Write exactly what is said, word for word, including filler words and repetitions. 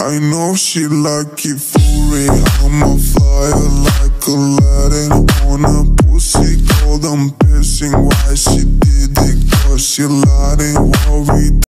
I know she like it for it. I'm a flyer like Aladdin on a pussy cold. I'm pissing why she did it, cause she lied and worried.